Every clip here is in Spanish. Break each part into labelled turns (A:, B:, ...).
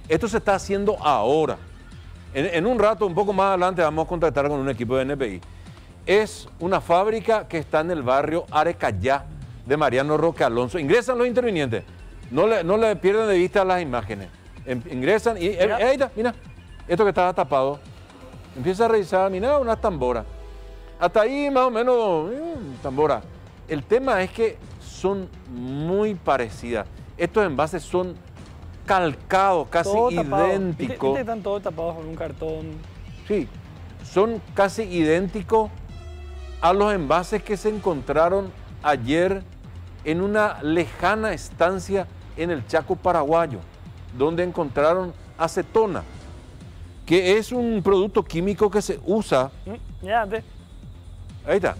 A: Esto se está haciendo ahora. En un rato, un poco más adelante, vamos a contactar con un equipo de NPI. Es una fábrica que está en el barrio Arecayá de Mariano Roque Alonso. Ingresan los intervinientes. No le pierdan de vista las imágenes. Ingresan y ahí está, mira, esto que estaba tapado. Empieza a revisar, mira, unas tamboras. Hasta ahí más o menos, tambora. El tema es que son muy parecidas. Estos envases son calcados, casi
B: todo
A: idénticos.
B: ¿Viste? Están todos tapados con un cartón.
A: Sí, son casi idénticos a los envases que se encontraron ayer en una lejana estancia en el Chaco paraguayo, donde encontraron acetona, que es un producto químico que se usa.
B: Ya antes.
A: Ahí está.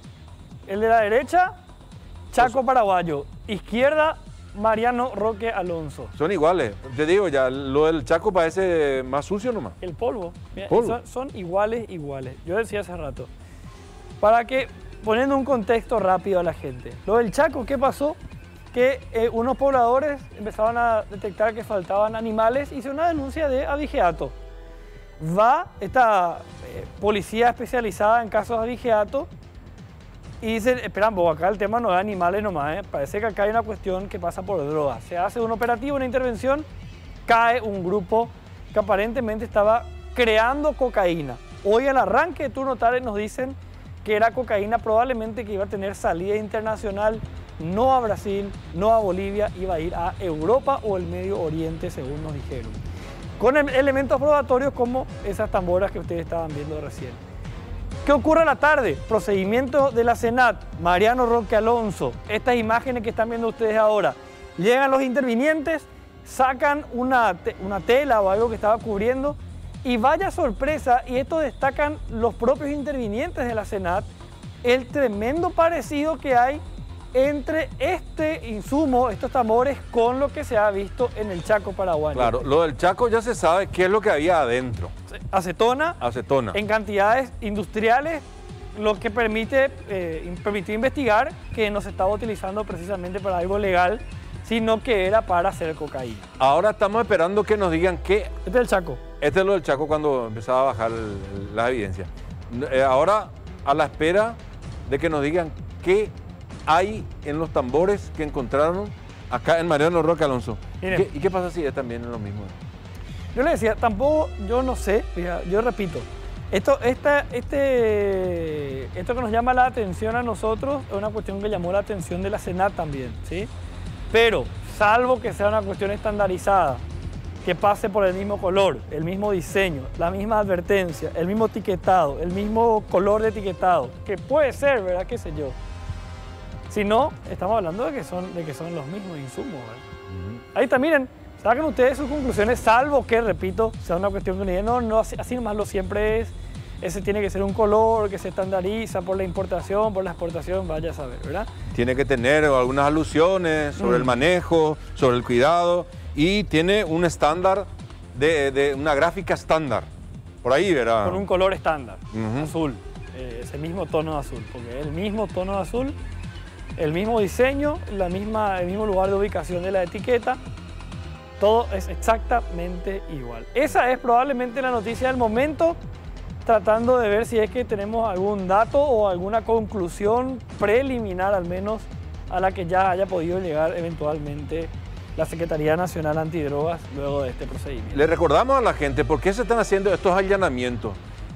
B: El de la derecha, Chaco paraguayo. Izquierda, Mariano Roque Alonso.
A: Son iguales. Te digo ya, lo del Chaco parece más sucio nomás.
B: El polvo. Mira,
A: polvo.
B: Son iguales. Yo decía hace rato. Para que, poniendo un contexto rápido a la gente. Lo del Chaco, ¿qué pasó? Que unos pobladores empezaban a detectar que faltaban animales y hizo una denuncia de abigeato. Va esta policía especializada en casos de abigeato y dicen, esperan, acá el tema no es animales nomás, parece que acá hay una cuestión que pasa por drogas. Se hace un operativo, una intervención, cae un grupo que aparentemente estaba creando cocaína. Hoy al arranque de turno tarde nos dicen que era cocaína probablemente que iba a tener salida internacional, no a Brasil, no a Bolivia, iba a ir a Europa o el Medio Oriente, según nos dijeron. Con elementos probatorios como esas tamboras que ustedes estaban viendo recién. ¿Qué ocurre a la tarde? Procedimiento de la Senat, Mariano Roque Alonso. Estas imágenes que están viendo ustedes ahora. Llegan los intervinientes, sacan una tela o algo que estaba cubriendo y vaya sorpresa, y esto destacan los propios intervinientes de la Senat, el tremendo parecido que hay entre este insumo, estos tambores, con lo que se ha visto en el Chaco paraguayo.
A: Claro, lo del Chaco ya se sabe qué es lo que había adentro.
B: Acetona. En cantidades industriales, lo que permitió investigar que no se estaba utilizando precisamente para algo legal, sino que era para hacer cocaína.
A: Ahora estamos esperando que nos digan qué...
B: Este es el Chaco.
A: Este es lo del Chaco cuando empezaba a bajar las evidencias. Ahora a la espera de que nos digan qué hay en los tambores que encontraron acá en Mariano Roque Alonso. ¿Y qué pasa si es también lo mismo?
B: Yo le decía, tampoco, yo no sé, yo repito, esto que nos llama la atención a nosotros es una cuestión que llamó la atención de la Senat también, ¿sí? Pero, salvo que sea una cuestión estandarizada, que pase por el mismo color, el mismo diseño, la misma advertencia, el mismo etiquetado, el mismo color de etiquetado, que puede ser, ¿verdad? ¿Qué sé yo? Si no, estamos hablando de que son los mismos insumos, ¿verdad? Ahí está, miren, saquen ustedes sus conclusiones, salvo que, repito, sea una cuestión que no, así nomás lo siempre es. Ese tiene que ser un color que se estandariza por la importación, por la exportación, vaya a saber, ¿verdad? Tiene que tener algunas alusiones sobre el manejo, sobre el cuidado, y tiene un estándar de una gráfica estándar, por ahí, ¿verdad? Con un color estándar, azul, ese mismo tono de azul, porque es el mismo tono de azul, el mismo diseño, el mismo lugar de ubicación de la etiqueta, todo es exactamente igual. Esa es probablemente la noticia del momento, tratando de ver si es que tenemos algún dato o alguna conclusión preliminar al menos a la que ya haya podido llegar eventualmente la Secretaría Nacional Antidrogas luego de este procedimiento. Le recordamos a la gente por qué se están haciendo estos allanamientos.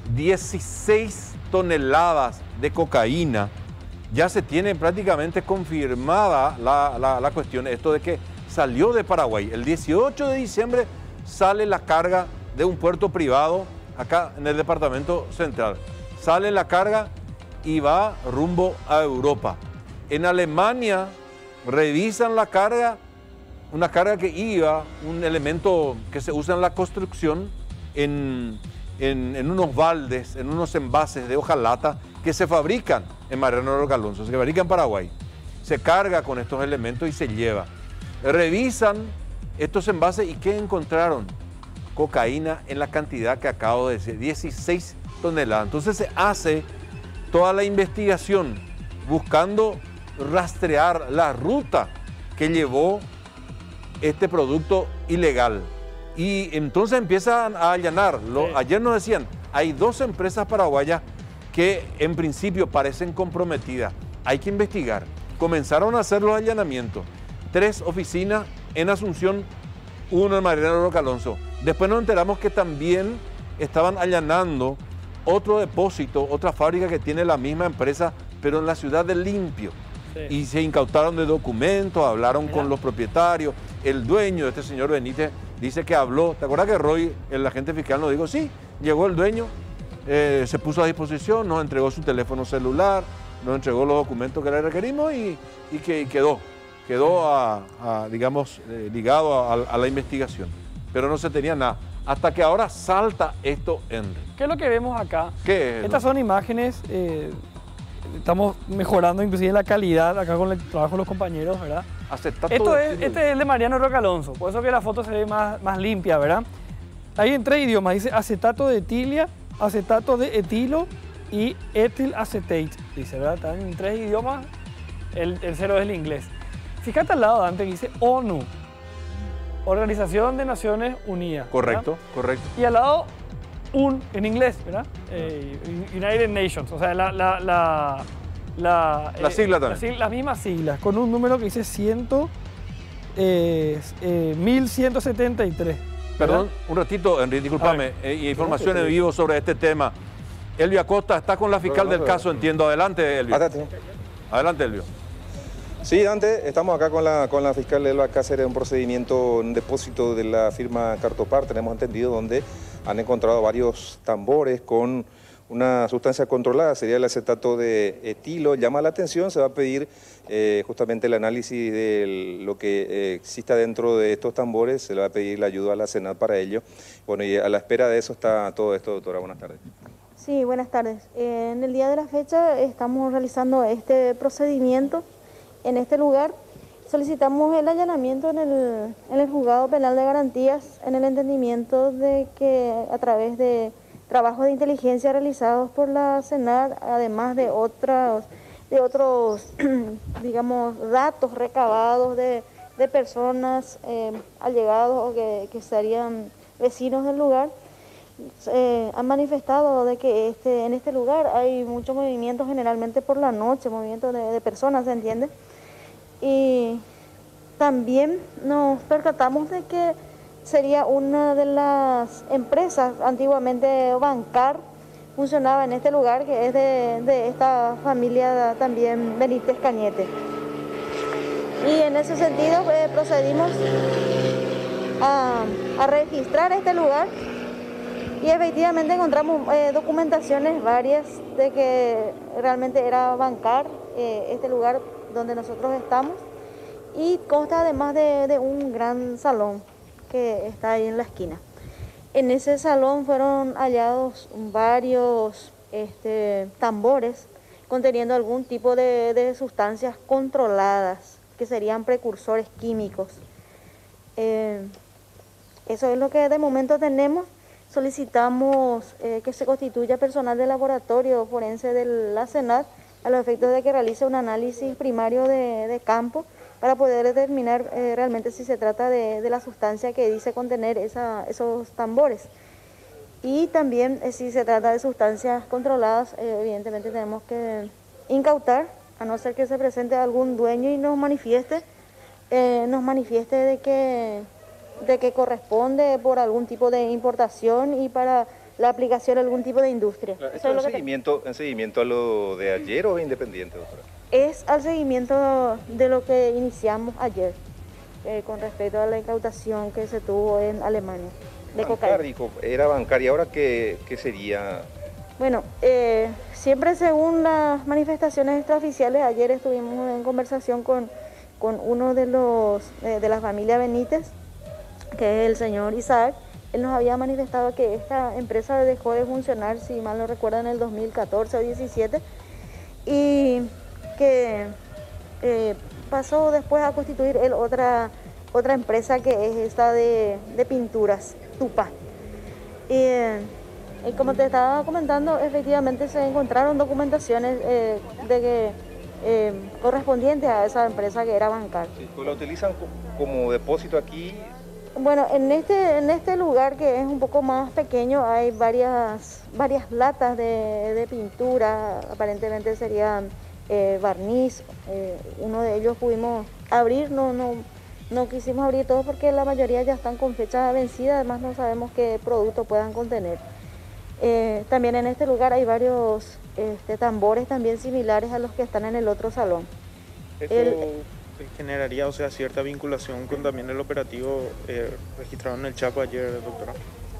B: 16 toneladas de cocaína. Ya se tiene prácticamente confirmada la cuestión, esto de que salió de Paraguay. El 18 de diciembre sale la carga de un puerto privado acá en el departamento central. Sale la carga y va rumbo a Europa. En Alemania revisan la carga, una carga que iba, un elemento que se usa en la construcción, en unos baldes, en unos envases de hojalata que se fabrican en Mariano Roque Alonso, se fabrican en Paraguay. Se carga con estos elementos y se lleva. Revisan estos envases y ¿qué encontraron? Cocaína en la cantidad que acabo de decir, 16 toneladas. Entonces se hace toda la investigación buscando rastrear la ruta que llevó este producto ilegal.
A: Y entonces empiezan a allanar. Ayer nos decían, hay 2 empresas paraguayas que en principio parecen comprometidas. Hay que investigar. Comenzaron a hacer los allanamientos. 3 oficinas en Asunción, 1 en Mariano Roca Alonso. Después nos enteramos que también estaban allanando otro depósito, otra fábrica que tiene la misma empresa, pero en la ciudad de Limpio. Sí. Y se incautaron de documentos, hablaron con los propietarios. El dueño de este señor Benítez dice que habló. ¿Te acuerdas que Roy, el agente fiscal, nos dijo, sí, llegó el dueño, se puso a disposición, nos entregó su teléfono celular, nos entregó los documentos que le requerimos y quedó digamos, ligado a la investigación. Pero no se tenía nada. Hasta que ahora salta esto, Henry.
B: ¿Qué es lo que vemos acá?
A: ¿Qué es?
B: Estas son imágenes, estamos mejorando inclusive la calidad acá con el trabajo de los compañeros, ¿verdad? Este es el de Mariano Roca Alonso, por eso que la foto se ve más limpia, ¿verdad? Hay en 3 idiomas, dice acetato de etilia, acetato de etilo y etil acetate, dice, ¿verdad? Están en 3 idiomas, el 0 es el inglés. Fíjate al lado, Dante, que dice ONU, Organización de Naciones Unidas.
A: Correcto, ¿verdad? Correcto.
B: Y al lado, en inglés, ¿verdad? United Nations, o sea, la
A: sigla también.
B: Las mismas siglas, con un número que dice 1173.
A: Perdón, un ratito, Enrique, discúlpame, información en vivo sobre este tema. Elvio Acosta está con la fiscal del caso, entiendo. Adelante, Elvio. Adelante, Elvio.
C: Sí, Dante, estamos acá con la fiscal Elba Cáceres, un procedimiento, un depósito de la firma Cartopar, tenemos entendido, donde han encontrado varios tambores con una sustancia controlada, sería el acetato de etilo. Llama la atención, se va a pedir justamente el análisis de lo que exista dentro de estos tambores, se le va a pedir la ayuda a la Senat para ello. Bueno, y a la espera de eso está todo esto, doctora. Buenas tardes.
D: Sí, buenas tardes. En el día de la fecha estamos realizando este procedimiento en este lugar. Solicitamos el allanamiento en el Juzgado Penal de Garantías en el entendimiento de que a través de trabajos de inteligencia realizados por la Senat, además de otros digamos, datos recabados de personas allegados o que serían vecinos del lugar, han manifestado de que en este lugar hay mucho movimiento, generalmente por la noche, movimiento de personas, ¿se entiende? Y también nos percatamos de que sería una de las empresas, antiguamente Bancar, funcionaba en este lugar, que es de esta familia también Benítez Cañete. Y en ese sentido procedimos a registrar este lugar y efectivamente encontramos documentaciones varias de que realmente era Bancar, este lugar donde nosotros estamos, y consta además de un gran salón que está ahí en la esquina. En ese salón fueron hallados varios tambores conteniendo algún tipo de sustancias controladas, que serían precursores químicos. Eso es lo que de momento tenemos. Solicitamos que se constituya personal de laboratorio forense de la Senat a los efectos de que realice un análisis primario de campo para poder determinar realmente si se trata de la sustancia que dice contener esos tambores. Y también si se trata de sustancias controladas, evidentemente tenemos que incautar, a no ser que se presente algún dueño y nos manifieste de que corresponde por algún tipo de importación y para la aplicación de algún tipo de industria.
C: ¿Esto es en seguimiento a lo de ayer o es independiente, doctora?
D: Es al seguimiento de lo que iniciamos ayer, con respecto a la incautación que se tuvo en Alemania de cocaína.
C: Dijo, era Bancar, ¿y ahora qué sería?
D: Bueno, siempre según las manifestaciones extraoficiales, ayer estuvimos en conversación con uno de la familia Benítez, que es el señor Isaac. Él nos había manifestado que esta empresa dejó de funcionar, si mal no recuerdo, en el 2014 o 2017, y que pasó después a constituir otra empresa, que es esta de pinturas, Tupa. Y como te estaba comentando, efectivamente se encontraron documentaciones correspondientes a esa empresa que era Bancar.
C: Sí, pues la utilizan como depósito aquí
D: Bueno, en este lugar que es un poco más pequeño hay varias latas de pintura, aparentemente serían barniz. Uno de ellos pudimos abrir, no quisimos abrir todos porque la mayoría ya están con fecha vencida, además no sabemos qué producto puedan contener. También en este lugar hay varios tambores también similares a los que están en el otro salón.
E: Generaría, o sea, cierta vinculación con también el operativo registrado en el Chaco ayer, doctora.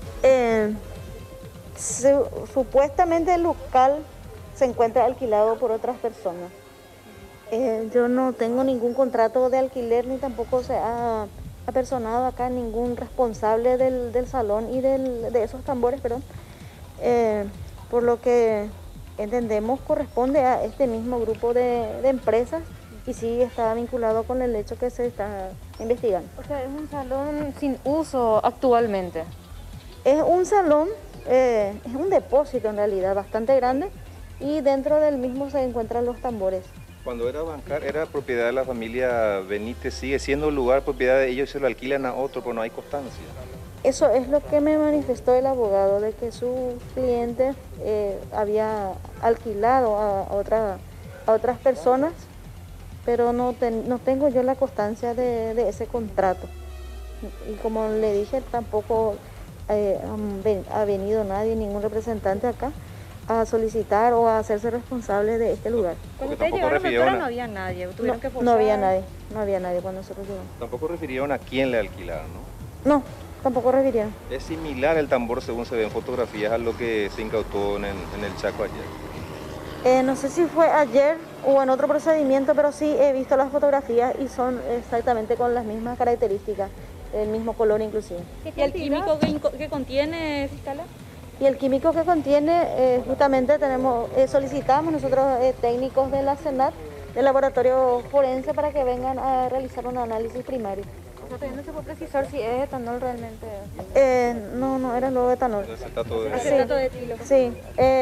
D: Supuestamente el local se encuentra alquilado por otras personas. Yo no tengo ningún contrato de alquiler ni tampoco se ha apersonado acá ningún responsable del salón y de esos tambores, perdón. Por lo que entendemos corresponde a este mismo grupo de empresas y sí está vinculado con el hecho que se está investigando.
F: O sea, es un salón sin uso actualmente.
D: Es un salón, es un depósito en realidad bastante grande y dentro del mismo se encuentran los tambores.
C: Cuando era bancar, era propiedad de la familia Benítez, sigue siendo un lugar propiedad de ellos y se lo alquilan a otro, pero no hay constancia.
D: Eso es lo que me manifestó el abogado, de que su cliente había alquilado a otras personas, pero no tengo yo la constancia de ese contrato. Y como le dije, tampoco ha venido nadie, ningún representante acá, a solicitar o a hacerse responsable de este lugar.
F: Cuando ustedes llegaron, doctora, no había nadie, tuvieron que forzar.
D: No había nadie cuando nosotros llegamos.
C: Tampoco refirieron a quién le alquilaron, ¿no?
D: No, tampoco refirieron.
C: Es similar el tambor, según se ve en fotografías, a lo que se incautó en el Chaco ayer.
D: No sé si fue ayer o en otro procedimiento, pero sí he visto las fotografías y son exactamente con las mismas características, el mismo color inclusive.
F: ¿Y el químico que contiene, fiscal?
D: Y el químico que contiene, justamente solicitamos nosotros técnicos de la SENAT, del laboratorio forense, para que vengan a realizar un análisis primario.
F: O sea, todavía no se puede precisar si es etanol realmente.
D: No, era luego etanol.
C: Acetato de
F: Acetato de etilo.
D: Sí,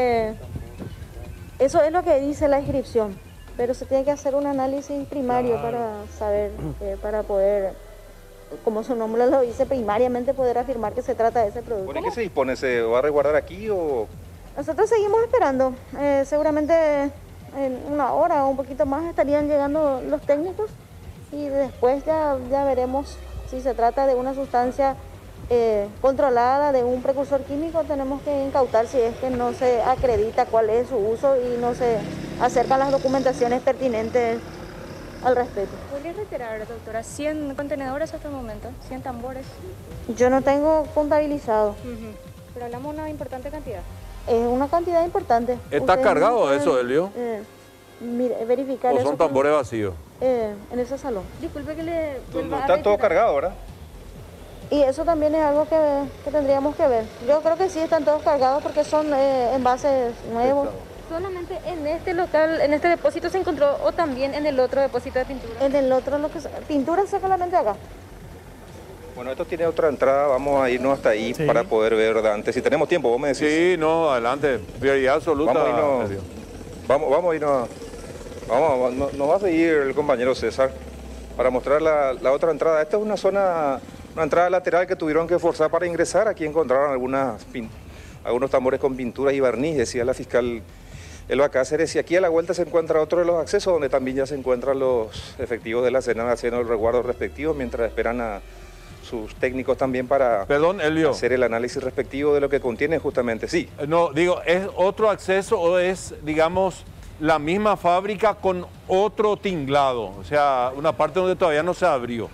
D: eso es lo que dice la inscripción, pero se tiene que hacer un análisis primario para saber, para poder, como su nombre lo dice, primariamente poder afirmar que se trata de ese producto.
C: ¿Por qué se dispone? ¿Se va a resguardar aquí o...?
D: Nosotros seguimos esperando, seguramente en una hora o un poquito más estarían llegando los técnicos y después ya veremos si se trata de una sustancia controlada, de un precursor químico. Tenemos que incautar si es que no se acredita cuál es su uso y no se acercan las documentaciones pertinentes al respecto.
F: ¿Podría reiterar, doctora, 100 contenedores hasta el momento? 100 tambores.
D: Yo no tengo contabilizado.
F: Pero hablamos de una importante cantidad.
D: Es una cantidad importante.
A: ¿Está
D: Ustedes
A: cargado
D: pueden,
A: eso, Elio?
D: Verificar
A: ¿O
D: eso.
A: son tambores vacíos?
D: En ese salón.
F: Disculpe que le vuelva a
C: Está todo
F: reiterar.
C: cargado, ¿verdad?
D: Y eso también es algo que tendríamos que ver. Yo creo que sí están todos cargados porque son envases nuevos.
F: ¿Solamente en este local, en este depósito se encontró o también en el otro depósito de pintura?
D: En el otro, pintura solamente acá.
C: Bueno, esto tiene otra entrada, vamos a irnos hasta ahí para poder ver, ¿verdad? Antes, si tenemos tiempo, vos me decís.
A: Sí, no, adelante. Prioridad absoluta.
C: Vamos a irnos.
A: Elio.
C: Vamos a irnos. Nos va a seguir el compañero César para mostrar la otra entrada. Esta es una zona, una entrada lateral que tuvieron que forzar para ingresar. Aquí encontraron algunos tambores con pinturas y barniz, decía la fiscal Elba Cáceres. Y aquí a la vuelta se encuentra otro de los accesos donde también ya se encuentran los efectivos de la SENAT haciendo el resguardo respectivo mientras esperan a sus técnicos también para
A: Perdón, Elio.
C: hacer el análisis respectivo de lo que contiene justamente. Sí.
A: No, digo, ¿es otro acceso o es, digamos, la misma fábrica con otro tinglado? O sea, una parte donde todavía no se abrió.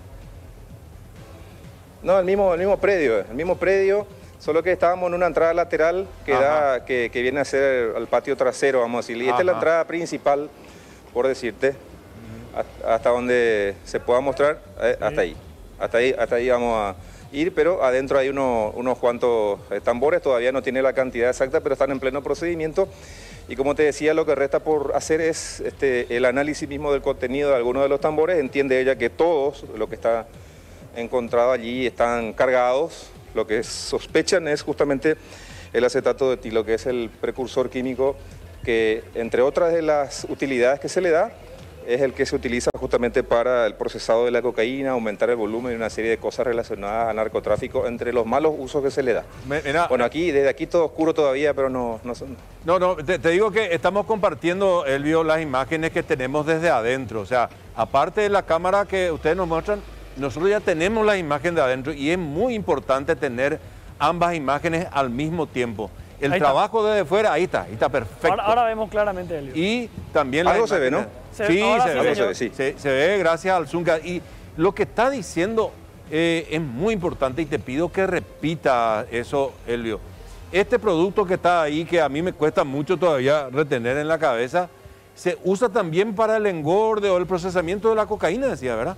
C: No, el mismo predio, solo que estábamos en una entrada lateral que viene a ser al patio trasero, vamos a decir. Y esta es la entrada principal, por decirte, hasta donde se pueda mostrar, hasta ahí. Hasta ahí vamos a ir, pero adentro hay unos cuantos tambores, todavía no tiene la cantidad exacta, pero están en pleno procedimiento. Y como te decía, lo que resta por hacer es el análisis mismo del contenido de algunos de los tambores. Entiende ella que todos lo que está encontrado allí están cargados. Lo que sospechan es justamente el acetato de etilo, que es el precursor químico que, entre otras de las utilidades que se le da, es el que se utiliza justamente para el procesado de la cocaína, aumentar el volumen y una serie de cosas relacionadas al narcotráfico, entre los malos usos que se le da.
A: Mira,
C: bueno, desde aquí todo oscuro todavía, pero no...
A: No, te digo que estamos compartiendo, Elvio, las imágenes que tenemos desde adentro. O sea, aparte de la cámara que ustedes nos muestran, nosotros ya tenemos la imagen de adentro y es muy importante tener ambas imágenes al mismo tiempo. El
B: Ahí
A: trabajo desde fuera, ahí está perfecto.
B: Ahora vemos claramente, Elvio.
A: Y también
C: algo se ve, ¿no?
A: Sí, se ve gracias al Zoom. Y lo que está diciendo es muy importante y te pido que repita eso, Elvio. Este producto que está ahí, que a mí me cuesta mucho todavía retener en la cabeza, se usa también para el engorde o el procesamiento de la cocaína, decía, ¿verdad?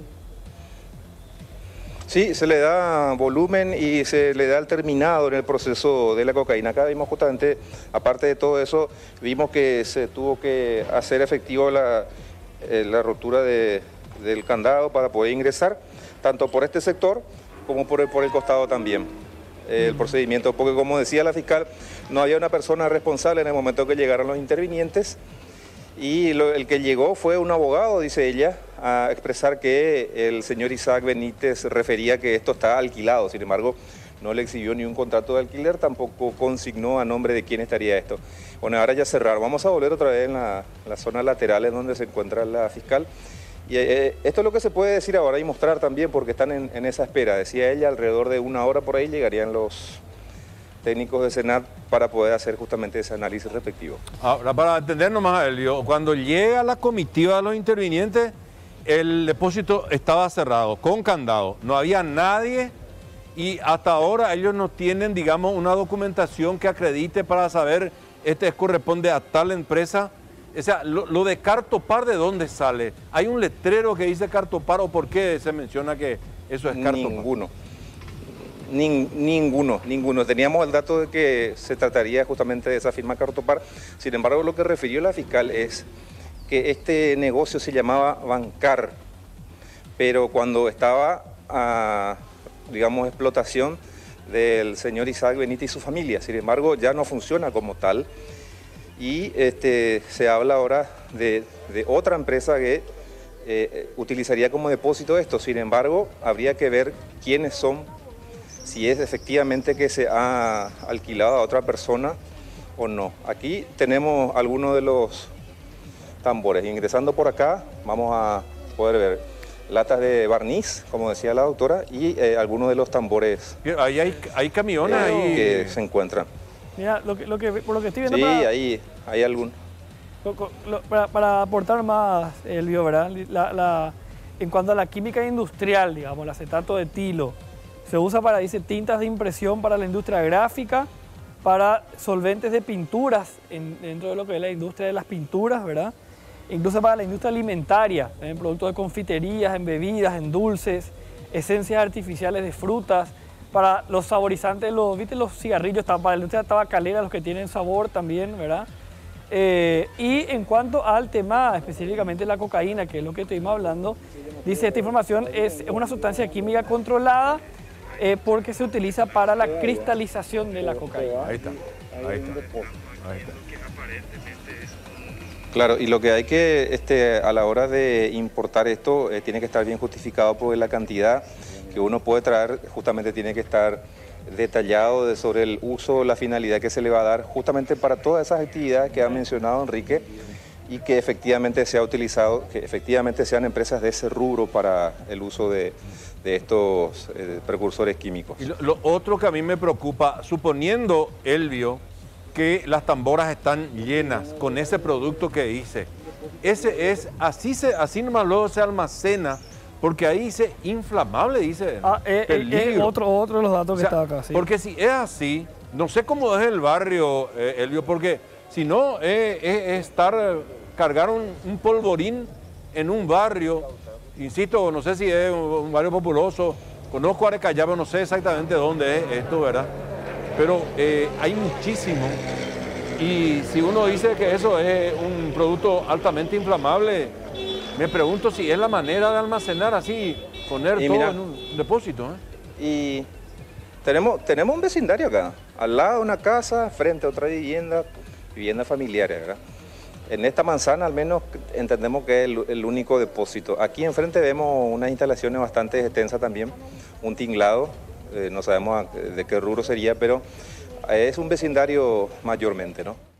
C: Sí, se le da volumen y se le da el terminado en el proceso de la cocaína. Acá vimos justamente, aparte de todo eso, vimos que se tuvo que hacer efectivo la rotura del candado para poder ingresar, tanto por este sector como por el costado también. El procedimiento, porque como decía la fiscal, no había una persona responsable en el momento que llegaron los intervinientes. Y el que llegó fue un abogado, dice ella, a expresar que el señor Isaac Benítez refería que esto está alquilado. Sin embargo, no le exhibió ni un contrato de alquiler, tampoco consignó a nombre de quién estaría esto. Bueno, ahora ya cerraron. Vamos a volver otra vez en la zona lateral en donde se encuentra la fiscal. Y esto es lo que se puede decir ahora y mostrar también, porque están en esa espera. Decía ella, alrededor de una hora por ahí llegarían los técnicos de Senat para poder hacer justamente ese análisis respectivo.
A: Ahora, para entendernos más, Elvio, cuando llega la comitiva de los intervinientes, el depósito estaba cerrado, con candado, no había nadie y hasta ahora ellos no tienen, digamos, una documentación que acredite para saber, este corresponde a tal empresa. O sea, lo de Cartopar, ¿de dónde sale? ¿Hay un letrero que dice Cartopar o por qué se menciona que eso es Cartopar? Ninguno. Teníamos el dato de que se trataría justamente de esa firma Cartopar. Sin embargo, lo que refirió la fiscal es que este negocio se llamaba Bancar, pero cuando estaba a, digamos, explotación del señor Isaac Benítez y su familia. Sin embargo, ya no funciona como tal y se habla ahora de otra empresa que utilizaría como depósito esto. Sin embargo, habría que ver quiénes son, si es efectivamente que se ha alquilado a otra persona o no. Aquí tenemos algunos de los tambores. Ingresando por acá vamos a poder ver latas de barniz, como decía la doctora, y algunos de los tambores. Ahí hay camiones ahí
C: que se encuentran.
B: Mira, por lo que estoy viendo...
C: Sí, ahí hay algún.
B: Para aportar más, Elvio, ¿verdad? En cuanto a la química industrial, digamos, el acetato de etilo, se usa para, dice, tintas de impresión para la industria gráfica, para solventes de pinturas, dentro de lo que es la industria de las pinturas, ¿verdad? Incluso para la industria alimentaria, en productos de confiterías, en bebidas, en dulces, esencias artificiales de frutas, para los saborizantes, ¿viste? Los cigarrillos, para la industria tabacalera, los que tienen sabor también, ¿verdad? Y en cuanto al tema específicamente la cocaína, que es lo que estuvimos hablando, dice, esta información es una sustancia química controlada, porque se utiliza para la cristalización de la cocaína.
A: Ahí está.
C: Claro, y lo que hay que, a la hora de importar esto, tiene que estar bien justificado porque la cantidad que uno puede traer justamente tiene que estar detallado sobre el uso, la finalidad que se le va a dar justamente para todas esas actividades que ha mencionado Enrique y que efectivamente se ha utilizado, que efectivamente sean empresas de ese rubro para el uso de estos precursores químicos.
A: Y lo otro que a mí me preocupa, suponiendo, Elvio, que las tamboras están llenas con ese producto que dice, así nomás luego se almacena, porque ahí dice inflamable, dice
B: otro de los datos que está acá. Sí.
A: Porque si es así, no sé cómo es el barrio, Elvio, porque si no es cargar un polvorín en un barrio, insisto, no sé si es un barrio populoso, conozco Arecallá, pero no sé exactamente dónde es esto, ¿verdad? Pero hay muchísimo, y si uno dice que eso es un producto altamente inflamable, me pregunto si es la manera de almacenar así, poner todo en un depósito.
C: Y tenemos un vecindario acá, al lado de una casa, frente a otra vivienda familiar, ¿verdad? En esta manzana al menos entendemos que es el único depósito. Aquí enfrente vemos unas instalaciones bastante extensas también, un tinglado, no sabemos de qué rubro sería, pero es un vecindario mayormente, ¿no?